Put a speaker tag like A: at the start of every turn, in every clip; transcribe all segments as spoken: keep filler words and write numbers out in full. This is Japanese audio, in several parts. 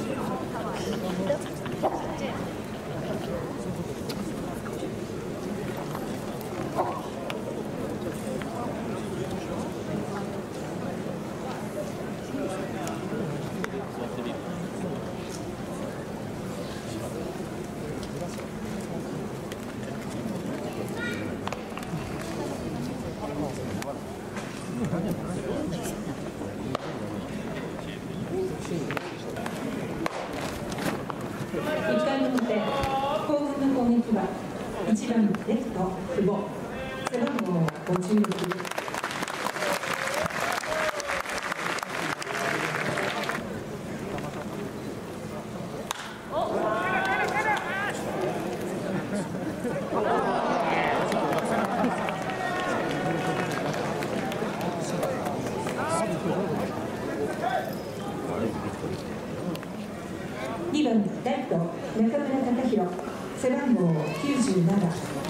A: いっかいの表、甲府の攻撃はいちばんレフト久保、背番号ごじゅうろく。にばんライト中村貴弘、背番号きゅうじゅうなな。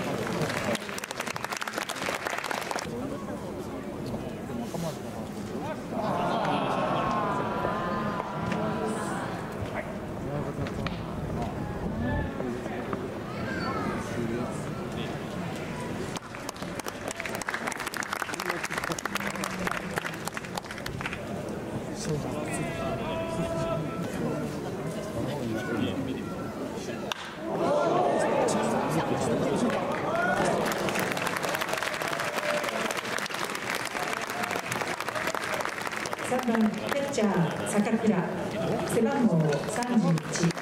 A: さんばんキャッチャー坂倉、背番号さんじゅういち。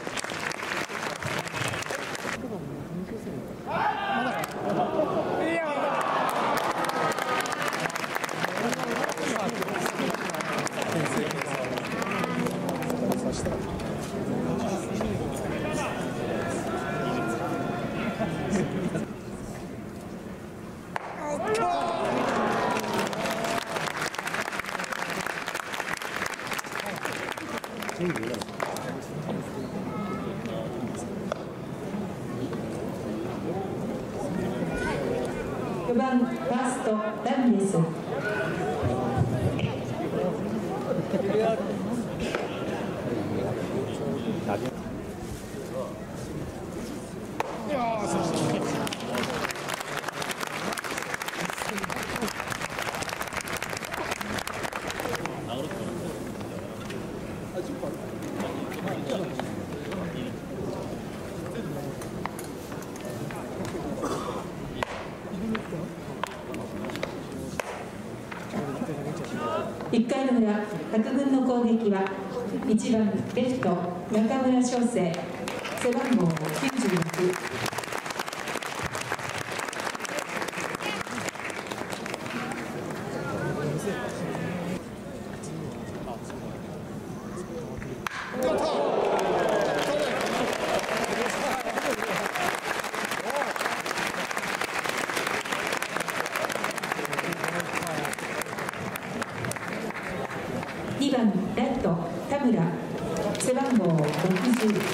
A: よんばんファーストラミレス。いっかいの裏、白軍の攻撃はいちばんレフト中村翔成、背番号きゅうじゅうろく。にばんライト田村、背番号ろくじゅう。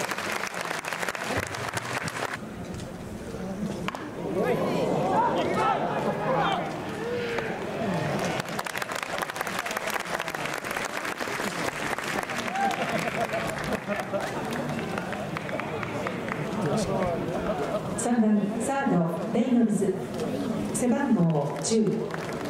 A: さんばんサードレイノルズ、背番号じゅう。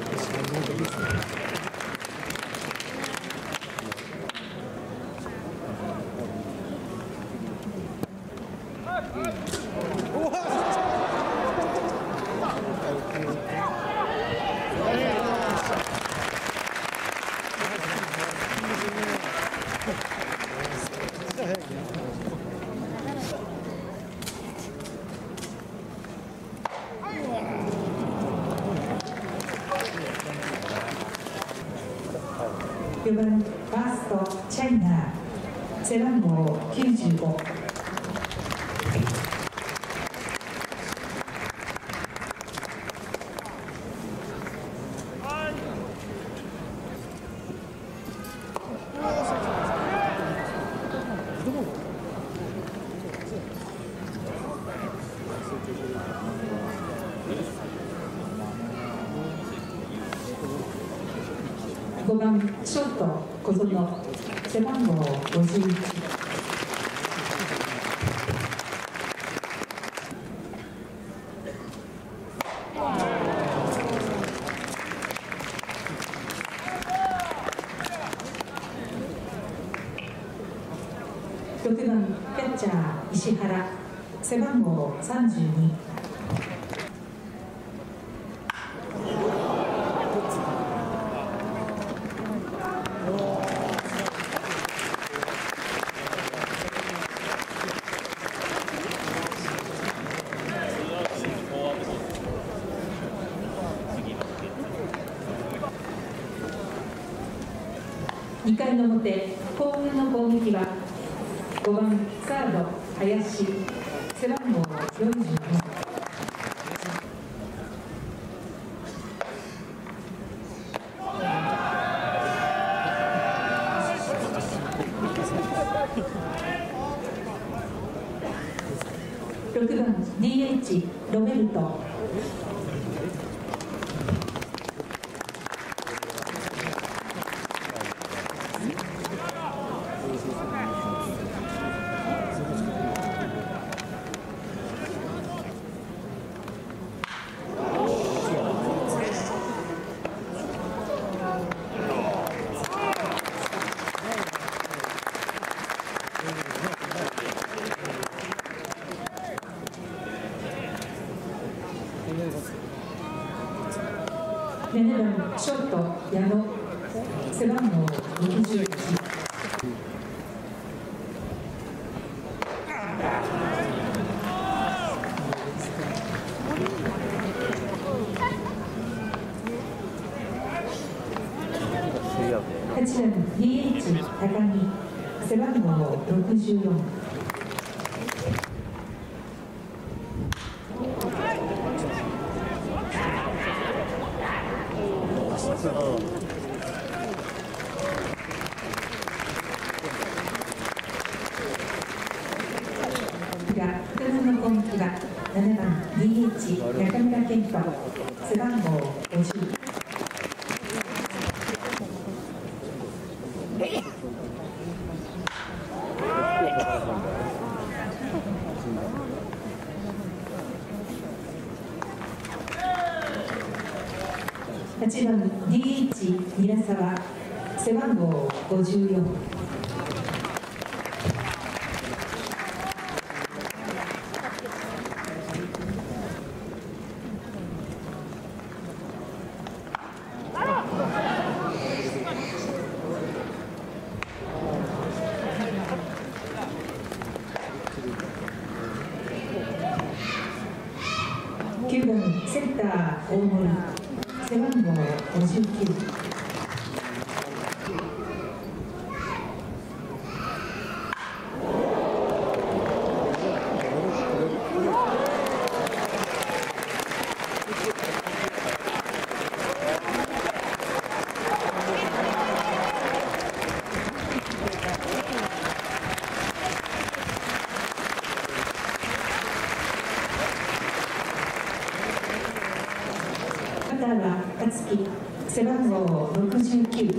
A: よんばんファーストチャイナー、背番号きゅうじゅうご。ごばんショート小園、背番号ごじゅういち。 ろくばんキャッチャー石原、背番号さんじゅうに。にかいの表、幸運の攻撃はごばんサード林、背番号よんじゅうよん。ろくばん ディーエイチ ロベルト。ななばんショート矢野、背番号ろくじゅういち。はちばん ディーエイチ 高木、背番号ろくじゅうよん。が福田の攻撃はななばん ディーエイチ 中村健人、背番号ごじゅう。はちばん ディーエイチ 韮沢、背番号ごじゅうよん。きゅうばんセンター大森、背番号ごじゅうきゅう。バッターは勝木、背番号ろくじゅうきゅう。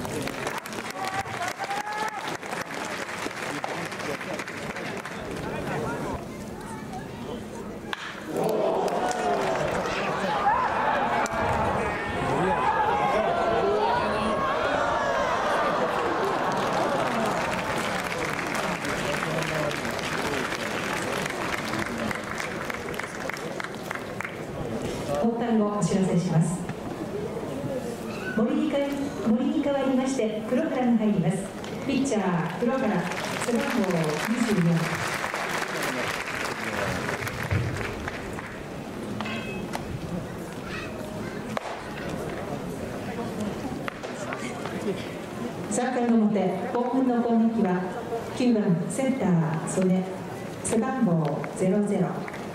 A: 交代をお知らせします。森に代わり、森に代わりまして黒原が入ります。ピッチャー黒原、背番号にじゅうよん。さんかいの表、幸運の攻撃はきゅうばんセンター曽根、背番号ゼロゼロ。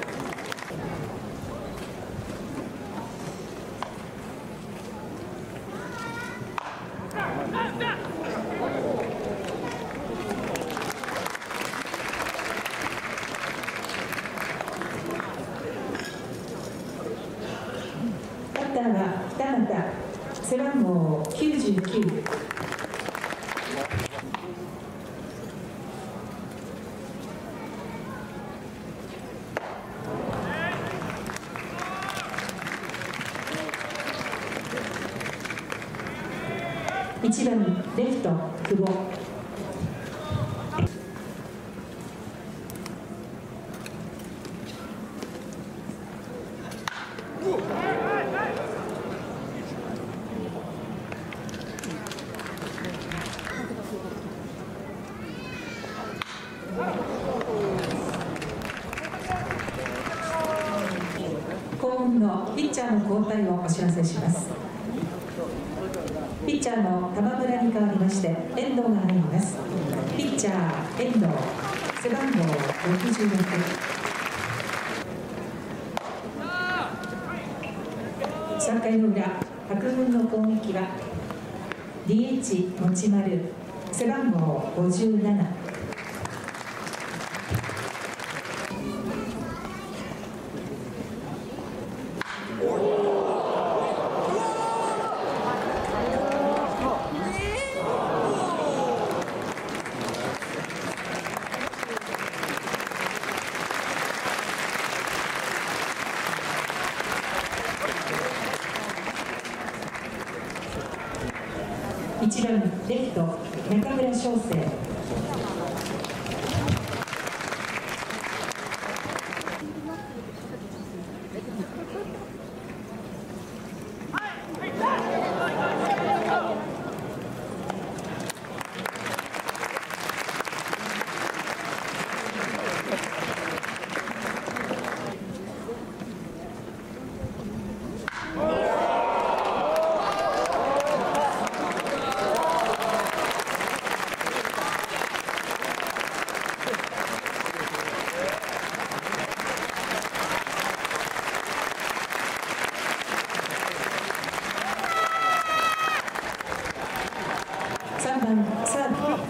A: バッターは北俣、背番号きゅうじゅうきゅう。いちばんレフト久保。 幸運のピッチャーの交代をお知らせします。ピッチャーの玉村に代わりまして遠藤が入ります。ピッチャー遠藤、背番号ろくじゅうろく。さんかいの裏、白軍の攻撃は ディーエイチ 持丸、背番号ごじゅうなな。一番レフト中村翔成。さんばんサード。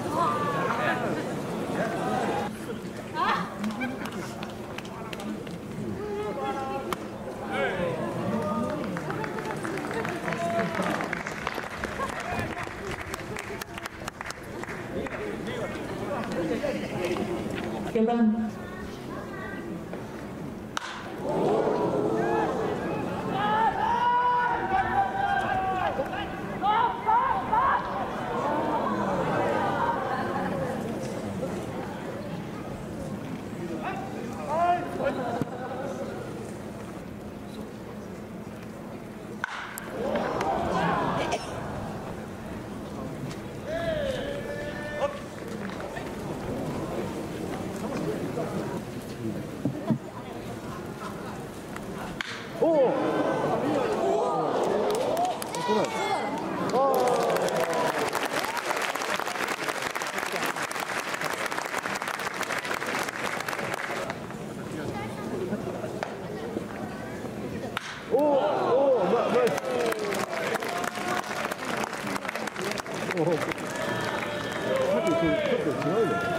A: よんばん
B: おお。おお、ナイス。おお。さっきとちょっと違うね。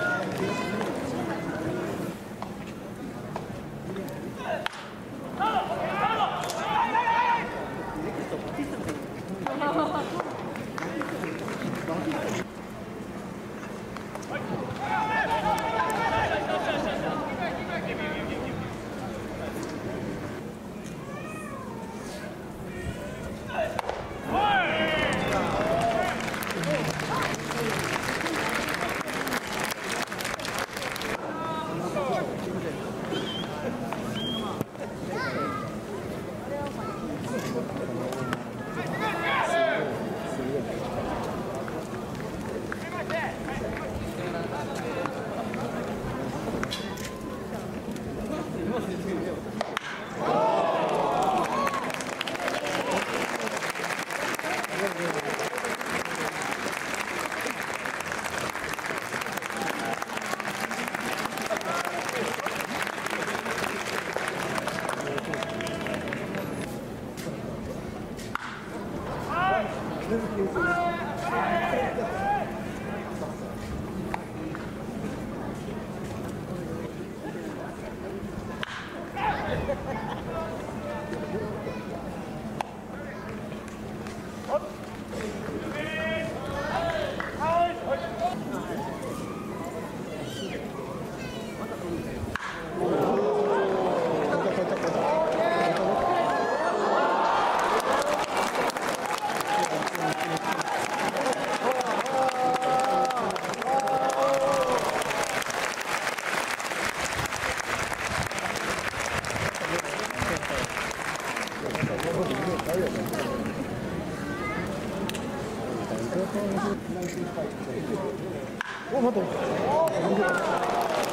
B: お、待って。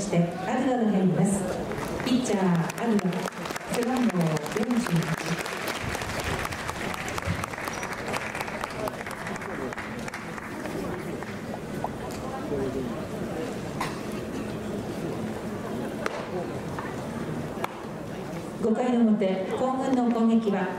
A: してアドアが入ります。ピッチャーアドア背番号よんじゅうはち。ごかいの表、幸運の攻撃は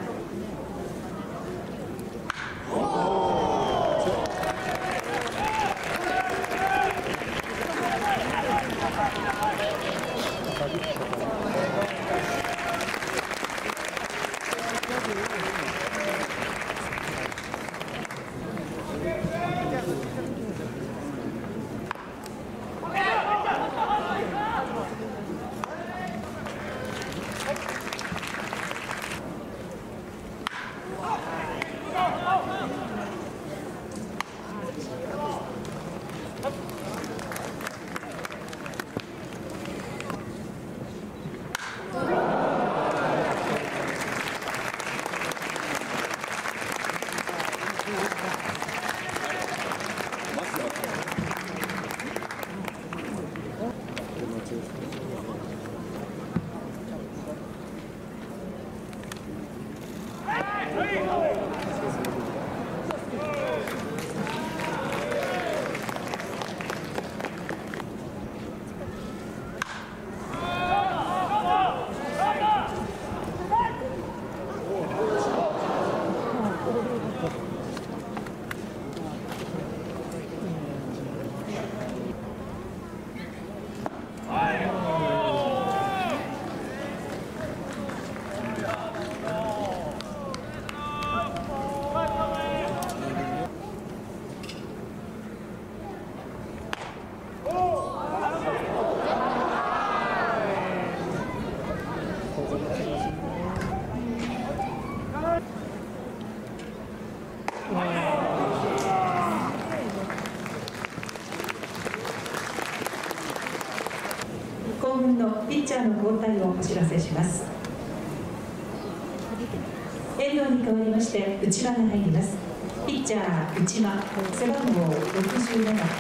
A: 幸運のピッチャーの交代をお知らせします。遠藤に代わりまして内間が入ります。ピッチャー内間背番号ろくじゅうなな。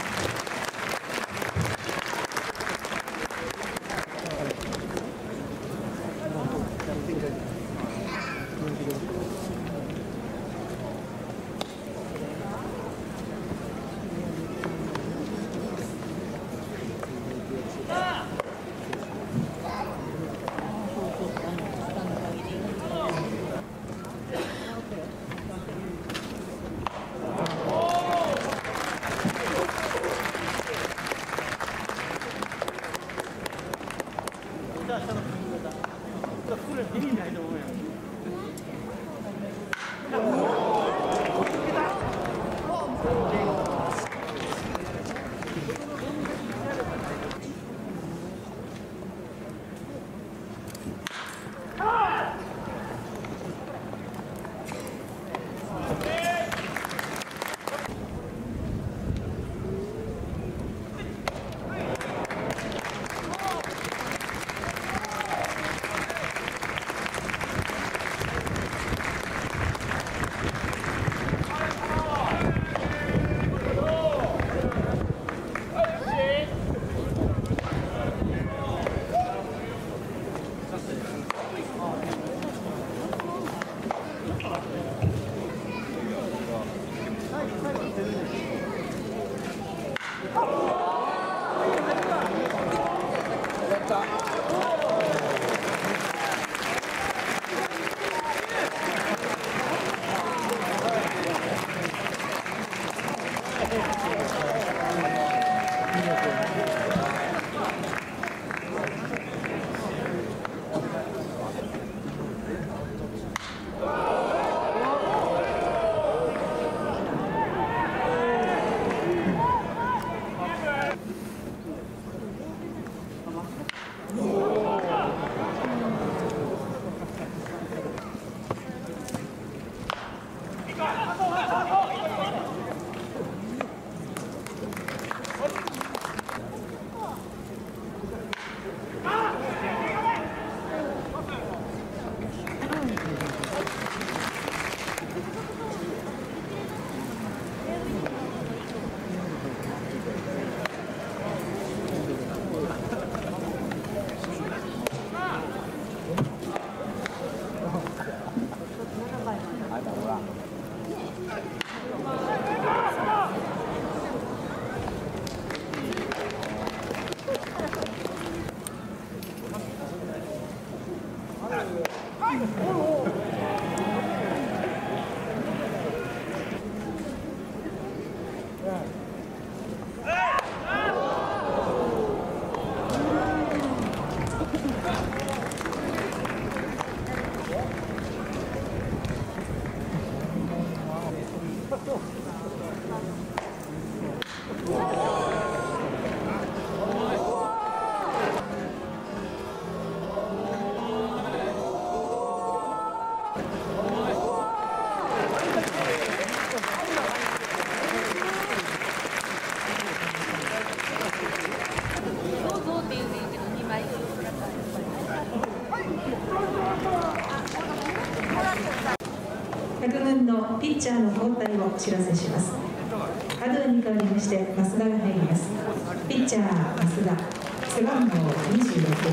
A: 各軍のピッチャーの交代をお知らせします。アドゥに代わりまして増田が入ります。ピッチャー増田、背番号にじゅうろく。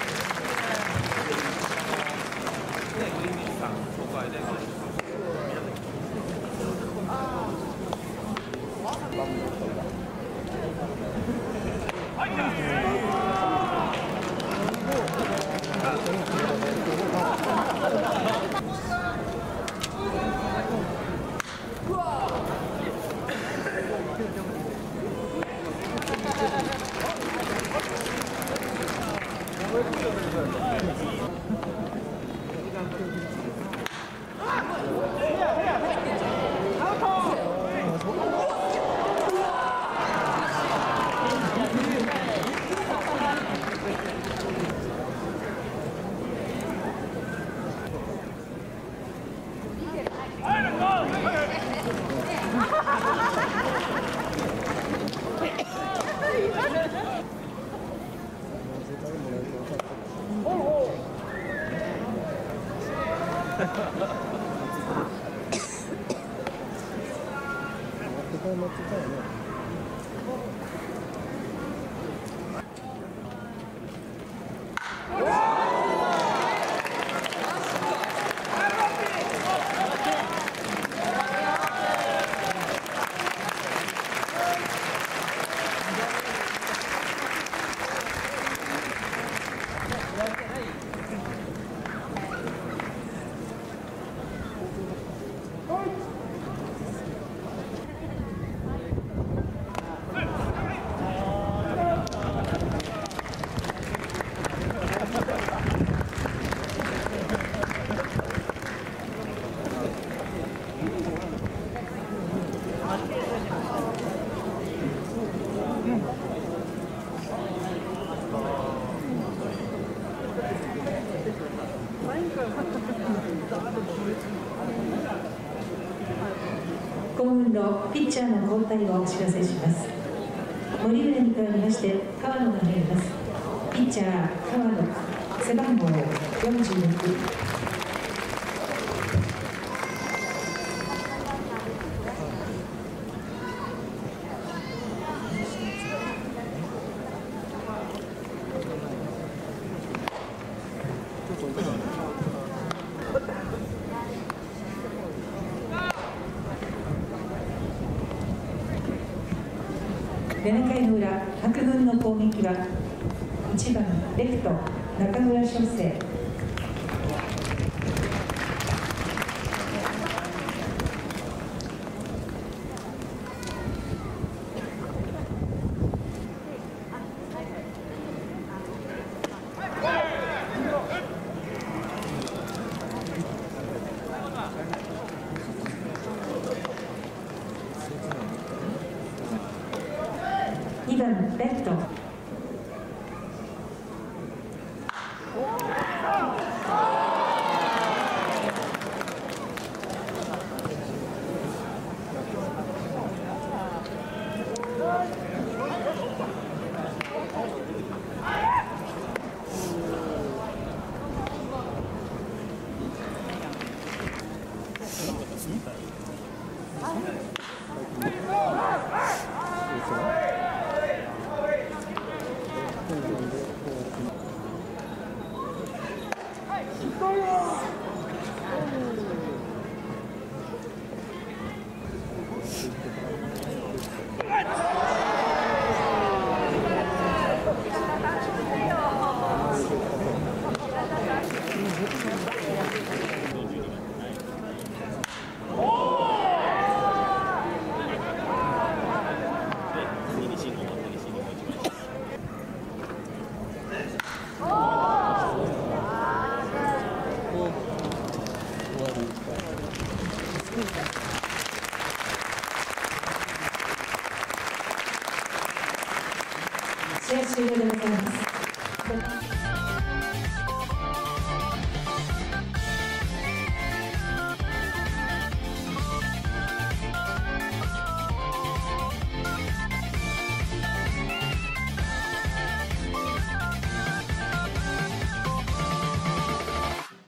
A: 今軍のピッチャーの交代をお知らせします。森村に代わりまして川野が入ります。ピッチャー川野、背番号よんじゅうろく。ななかいの裏、白軍の攻撃はいちばんレフト中村翔成、にばんレフト
B: Go!